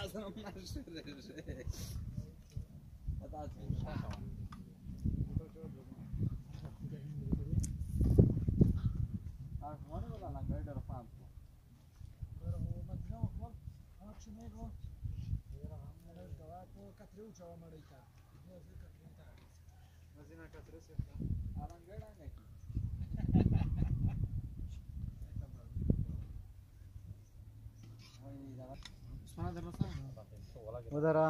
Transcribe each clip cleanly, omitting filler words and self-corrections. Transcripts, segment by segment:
ودرا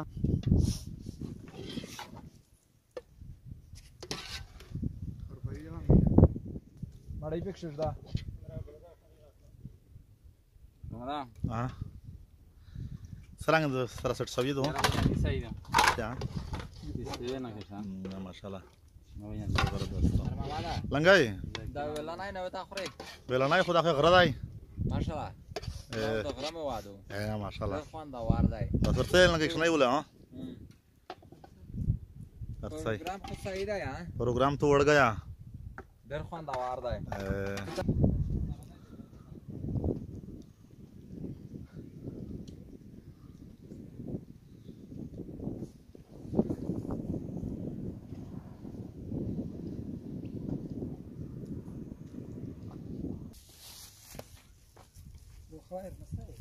مړی پکښې شته څرنګه د سره سټ سوي دو ya maşallah لنګای دا ولانای نه وتا خوري ولنای خدا خو غره دی ماشاءالله دا غره مې وادو ماشاءالله خوان دا وار دی تاسو لنګای شنای ولا ها پروګرام خو صحیح دی ها پروګرام تو وړ گیا ډېر خوان دا وار دی خير مسائل